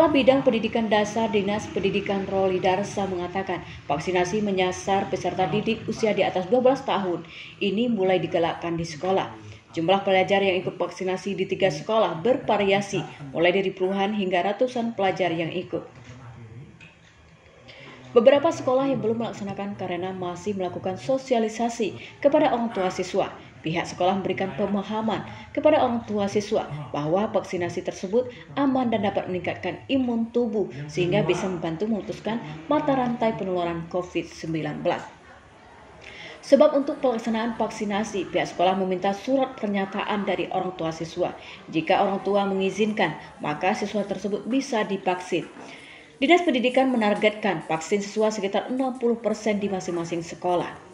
Kepala Bidang Pendidikan Dasar Dinas Pendidikan Roli Darsa mengatakan vaksinasi menyasar peserta didik usia di atas 12 tahun. Ini mulai digalakkan di sekolah. Jumlah pelajar yang ikut vaksinasi di 3 sekolah bervariasi, mulai dari puluhan hingga ratusan pelajar yang ikut. Beberapa sekolah yang belum melaksanakan karena masih melakukan sosialisasi kepada orang tua siswa. Pihak sekolah memberikan pemahaman kepada orang tua siswa bahwa vaksinasi tersebut aman dan dapat meningkatkan imun tubuh sehingga bisa membantu memutuskan mata rantai penularan COVID-19. Sebab untuk pelaksanaan vaksinasi, pihak sekolah meminta surat pernyataan dari orang tua siswa. Jika orang tua mengizinkan, maka siswa tersebut bisa divaksin. Dinas Pendidikan menargetkan vaksin siswa sekitar 60% di masing-masing sekolah.